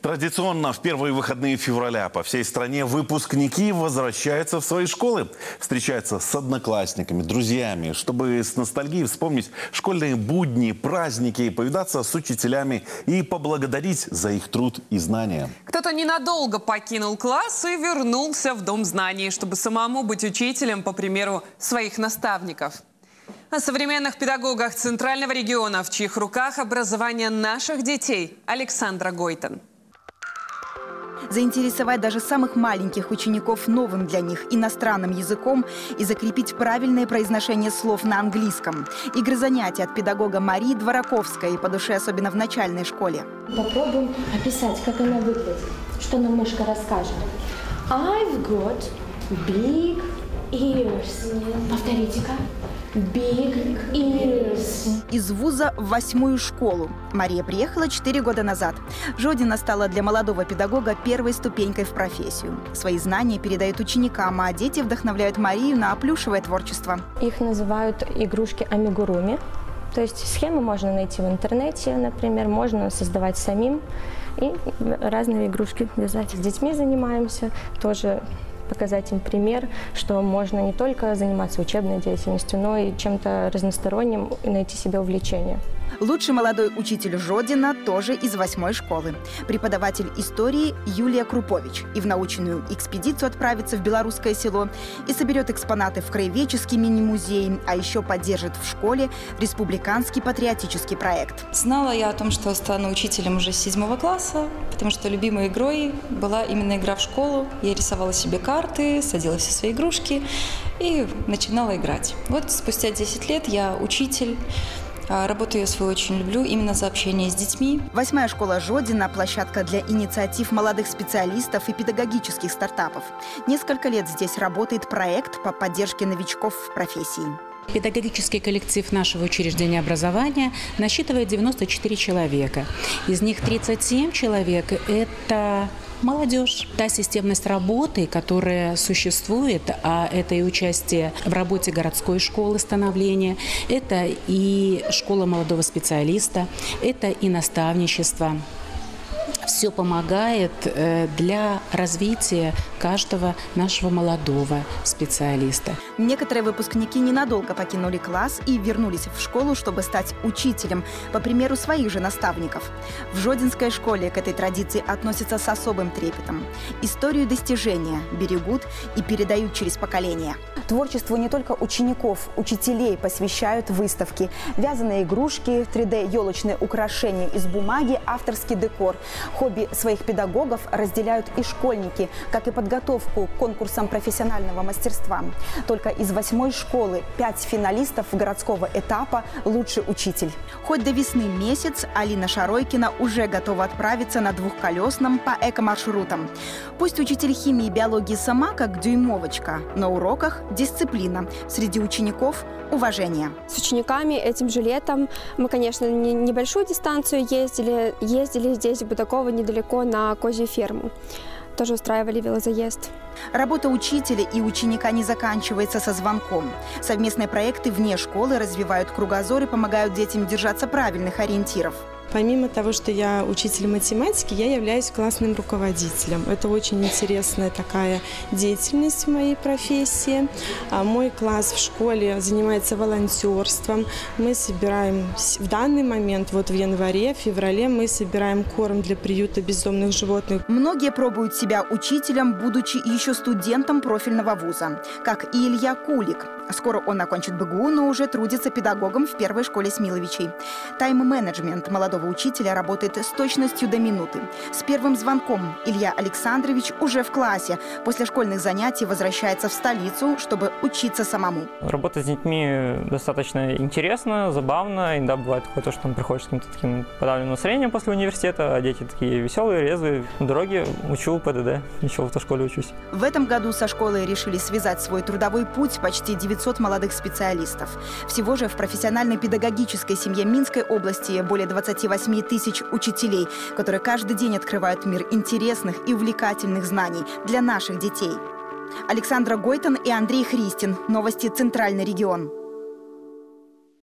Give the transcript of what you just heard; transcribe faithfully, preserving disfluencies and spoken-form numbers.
Традиционно в первые выходные февраля по всей стране выпускники возвращаются в свои школы. Встречаются с одноклассниками, друзьями, чтобы с ностальгией вспомнить школьные будни, праздники, повидаться с учителями и поблагодарить за их труд и знания. Кто-то ненадолго покинул класс и вернулся в Дом знаний, чтобы самому быть учителем, по примеру своих наставников. О современных педагогах Центрального региона, в чьих руках образование наших детей, Александра Гойтен. Заинтересовать даже самых маленьких учеников новым для них иностранным языком и закрепить правильное произношение слов на английском. Игры занятия от педагога Марии Двораковской, по душе особенно в начальной школе. Попробуем описать, как она выглядит. Что нам мышка расскажет. I've got big ears. Повторите-ка. Big ears. Из вуза в восьмую школу. Мария приехала четыре года назад. Жодина стала для молодого педагога первой ступенькой в профессию. Свои знания передает ученикам, а дети вдохновляют Марию на плюшевое творчество. Их называют игрушки амигуруми. То есть схемы можно найти в интернете, например, можно создавать самим и разные игрушки вязать. С детьми занимаемся, тоже показать им пример, что можно не только заниматься учебной деятельностью, но и чем-то разносторонним и найти себе увлечение. Лучший молодой учитель Жодина тоже из восьмой школы. Преподаватель истории Юлия Крупович. И в научную экспедицию отправится в Белорусское село, и соберет экспонаты в краеведческий мини-музей, а еще поддержит в школе республиканский патриотический проект. Знала я о том, что стану учителем уже с седьмого класса, потому что любимой игрой была именно игра в школу. Я рисовала себе карты, садила все свои игрушки и начинала играть. Вот спустя десять лет я учитель. Работу я свою очень люблю именно за общение с детьми. Восьмая школа Жодина – площадка для инициатив молодых специалистов и педагогических стартапов. Несколько лет здесь работает проект по поддержке новичков в профессии. Педагогический коллектив нашего учреждения образования насчитывает девяносто четыре человека. Из них тридцать семь человек – это молодежь. Та системность работы, которая существует, а это и участие в работе городской школы становления, это и школа молодого специалиста, это и наставничество. Все помогает для развития каждого нашего молодого специалиста. Некоторые выпускники ненадолго покинули класс и вернулись в школу, чтобы стать учителем, по примеру своих же наставников. В Жодинской школе к этой традиции относятся с особым трепетом. Историю достижения берегут и передают через поколения. Творчеству не только учеников, учителей посвящают выставки. Вязаные игрушки, три дэ-елочные украшения из бумаги, авторский декор. Хобби своих педагогов разделяют и школьники, как и подготовку к конкурсам профессионального мастерства. Только из восьмой школы пять финалистов городского этапа «Лучший учитель». Хоть до весны месяц, Алина Шаройкина уже готова отправиться на двухколесном по эко-маршрутам. Пусть учитель химии и биологии сама как дюймовочка, на уроках дисциплина. Среди учеников – уважение. С учениками этим же летом мы, конечно, не небольшую дистанцию ездили. Ездили здесь в Будаково недалеко на Козью ферму. Тоже устраивали велозаезд. Работа учителя и ученика не заканчивается со звонком. Совместные проекты вне школы развивают кругозор и помогают детям держаться правильных ориентиров. Помимо того, что я учитель математики, я являюсь классным руководителем. Это очень интересная такая деятельность в моей профессии. Мой класс в школе занимается волонтерством. Мы собираем в данный момент, вот в январе, феврале, мы собираем корм для приюта бездомных животных. Многие пробуют себя учителем, будучи еще студентом профильного вуза, как и Илья Кулик. Скоро он окончит бэ гэ у, но уже трудится педагогом в первой школе Смиловичей. Тайм-менеджмент молодого учителя работает с точностью до минуты. С первым звонком Илья Александрович уже в классе. После школьных занятий возвращается в столицу, чтобы учиться самому. Работа с детьми достаточно интересно, забавно. Иногда бывает такое, то, что там приходишь с каким-то таким подавленным настроением после университета, а дети такие веселые, резвые. На дороге учу пэ дэ дэ, еще в автошколе учусь. В этом году со школой решили связать свой трудовой путь почти девятьсот молодых специалистов. Всего же в профессиональной педагогической семье Минской области более двадцати восьми тысяч учителей, которые каждый день открывают мир интересных и увлекательных знаний для наших детей. Александра Гойтен и Андрей Христин. Новости Центральный регион.